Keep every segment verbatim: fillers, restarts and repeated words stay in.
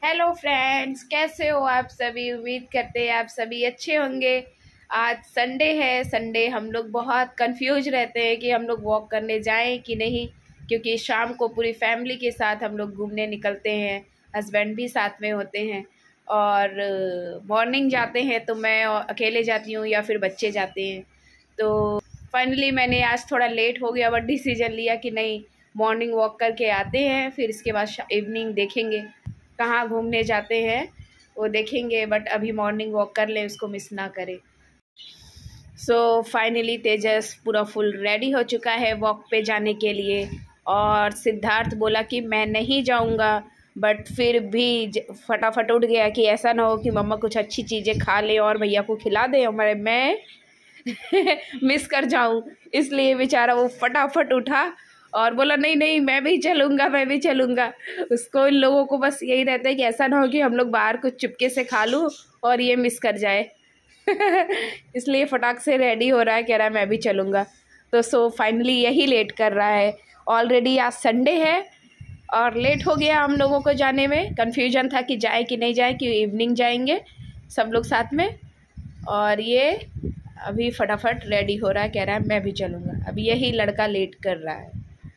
Hello friends, कैसे हो आप सभी। उम्मीद करते हैं आप सभी अच्छे होंगे। आज संडे है। संडे हम लोग बहुत कंफ्यूज रहते हैं कि हम लोग वॉक करने जाएं कि नहीं, क्योंकि शाम को पूरी फैमिली के साथ हम लोग घूमने निकलते हैं। हस्बैंड भी साथ में होते हैं और मॉर्निंग जाते हैं तो मैं अकेले जाती हूँ या फिर बच्चे जाते हैं। तो फाइनली मैंने आज थोड़ा लेट हो गया बट डिसीजन लिया कि नहीं, मॉर्निंग वॉक करके आते हैं, फिर इसके बाद इवनिंग देखेंगे कहाँ घूमने जाते हैं वो देखेंगे। बट अभी मॉर्निंग वॉक कर लें, उसको मिस ना करें। सो फाइनली तेजस पूरा फुल रेडी हो चुका है वॉक पे जाने के लिए। और सिद्धार्थ बोला कि मैं नहीं जाऊंगा, बट फिर भी फटाफट उठ गया कि ऐसा ना हो कि मम्मा कुछ अच्छी चीज़ें खा ले और भैया को खिला दे और मैं मिस कर जाऊं। इसलिए बेचारा वो फटाफट उठा और बोला नहीं नहीं मैं भी चलूँगा मैं भी चलूँगा। उसको इन लोगों को बस यही रहता है कि ऐसा ना हो कि हम लोग बाहर कुछ चुपके से खा लूँ और ये मिस कर जाए। इसलिए फटाक से रेडी हो रहा है, कह रहा है मैं भी चलूँगा। तो सो फाइनली यही लेट कर रहा है। ऑलरेडी आज संडे है और लेट हो गया हम लोगों को जाने में। कन्फ्यूजन था कि जाए कि नहीं जाए, कि इवनिंग जाएंगे सब लोग साथ में। और ये अभी फटाफट रेडी हो रहा है, कह रहा है मैं भी चलूँगा। अभी यही लड़का लेट कर रहा है।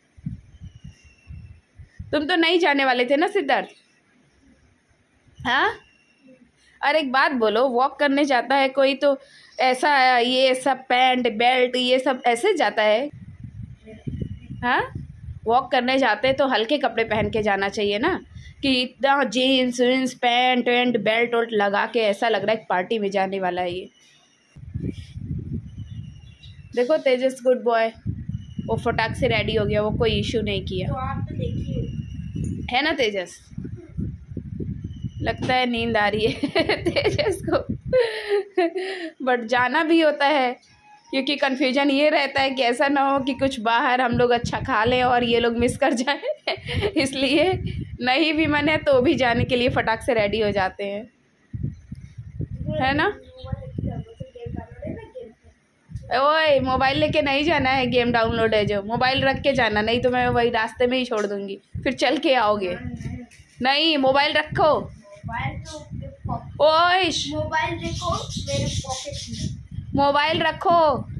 तुम तो नहीं जाने वाले थे ना सिद्धार्थ? हाँ, और एक बात बोलो, वॉक करने जाता है कोई तो ऐसा ये सब पैंट बेल्ट ये सब ऐसे जाता है? हाँ, वॉक करने जाते तो हल्के कपड़े पहन के जाना चाहिए ना, कि इतना जीन्स वीन्स पैंट वेंट बेल्ट वेल्ट लगा के ऐसा लग रहा है पार्टी में जाने वाला है ये। देखो तेजस गुड बॉय, वो फटाक से रेडी हो गया, वो कोई इशू नहीं किया। तो आप तो देखिए है ना तेजस? लगता है नींद आ रही है तेजस को। बट जाना भी होता है, क्योंकि कन्फ्यूजन ये रहता है कि ऐसा ना हो कि कुछ बाहर हम लोग अच्छा खा लें और ये लोग मिस कर जाएं। इसलिए नहीं भी मन है तो भी जाने के लिए फटाक से रेडी हो जाते हैं, है ना? ओए मोबाइल लेके नहीं जाना है, गेम डाउनलोड है जो, मोबाइल रख के जाना, नहीं तो मैं वही रास्ते में ही छोड़ दूंगी, फिर चल के आओगे। नहीं मोबाइल रखो। ओए मोबाइल देखो मेरे पॉकेट में। मोबाइल रखो,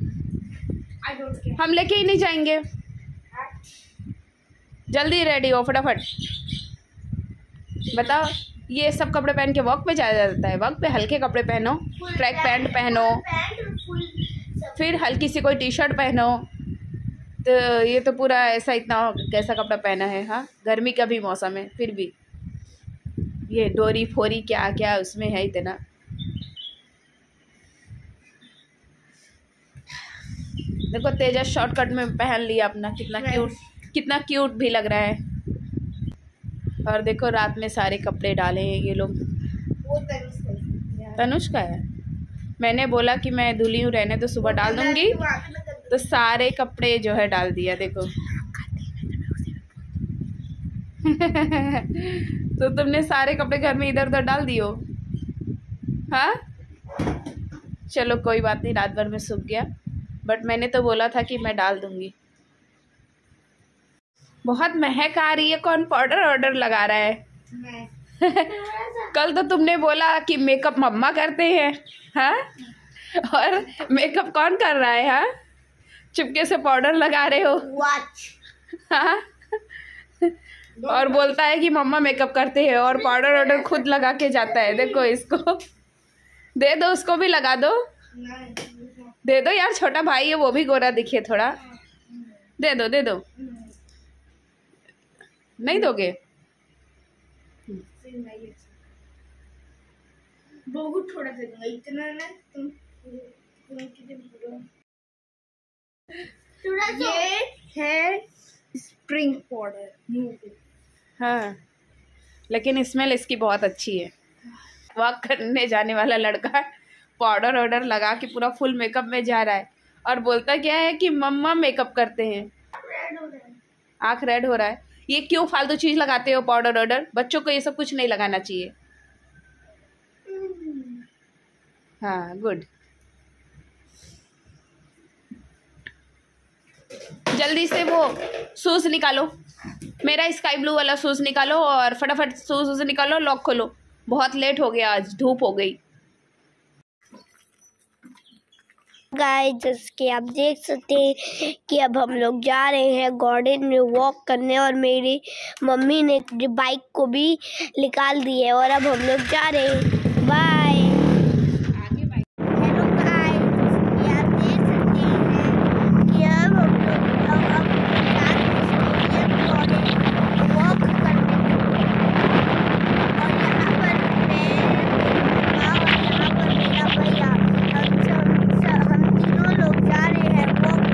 हम लेके ही नहीं जाएंगे। जल्दी रेडी हो फटाफट। बताओ, ये सब कपड़े पहन के वॉक पे जाया जाता है? वॉक पे हल्के कपड़े पहनो, ट्रैक पैंट पहनो, फिर हल्की सी कोई टी शर्ट पहनो। तो ये तो पूरा ऐसा इतना कैसा कपड़ा पहना है। हाँ, गर्मी का भी मौसम है, फिर भी ये डोरी फोरी क्या क्या उसमें है इतना। देखो तेजस शॉर्टकट में पहन लिया अपना, कितना क्यूट कितना क्यूट भी लग रहा है। और देखो रात में सारे कपड़े डाले हैं ये लोग। वो तनुष का है, मैंने बोला कि मैं धुली हूँ रहने तो सुबह डाल दूंगी, तो सारे कपड़े जो है डाल दिया। देखो तो तुमने सारे कपड़े घर में इधर उधर डाल दियो। हाँ चलो कोई बात नहीं, रात भर में सूख गया, बट मैंने तो बोला था कि मैं डाल दूंगी। बहुत महक आ रही है, कौन पाउडर ऑर्डर लगा रहा है? मैं कल तो तुमने बोला कि मेकअप मम्मा करते हैं, हाँ? और मेकअप कौन कर रहा है? हाँ, चुपके से पाउडर लगा रहे हो। वॉच। हाँ, और बोलता है कि मम्मा मेकअप करते हैं और पाउडर ऑर्डर खुद लगा के जाता है। देखो इसको दे दो, उसको भी लगा दो, दे दो यार, छोटा भाई है वो भी गोरा दिखे थोड़ा। दे दो दे दो। नहीं दोगे? बहुत थोड़ा दे दूंगा, इतना ना तुम तुम कितने थोड़ा ये है स्प्रिंग पाउडर। हाँ, लेकिन स्मेल इसकी बहुत अच्छी है। वॉक करने जाने वाला लड़का पाउडर ऑर्डर लगा के पूरा फुल मेकअप में जा रहा है और बोलता क्या है कि मम्मा मेकअप करते हैं। आँख रेड हो रहा है। ये क्यों फालतू चीज़ लगाते हो पाउडर ऑर्डर? बच्चों को ये सब कुछ नहीं लगाना चाहिए। हाँ गुड। जल्दी से वो शूज निकालो। मेरा स्काई ब्लू वाला शूज़ निकालो और फटाफट शूज़ निकालो, लॉक खोलो। बहुत लेट हो गया, आज धूप हो गई। गाइस जैसे कि आप देख सकते हैं कि अब हम लोग जा रहे हैं गार्डन में वॉक करने, और मेरी मम्मी ने बाइक को भी निकाल दी है और अब हम लोग जा रहे हैं। बाय। हेलो गाइस, ये आप देख सकते हैं कि अब हम लोग अब अब जा रहे हैं गार्डन वॉक करने, और यहाँ पर मैं, मेरी मम्मा और यहाँ पर मेरा भैया, हम सब हम तीनों लोग जा रहे हैं वॉक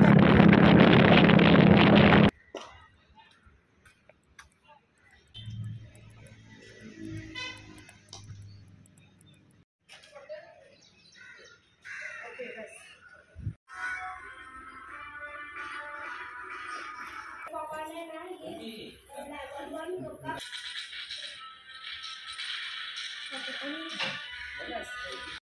करने।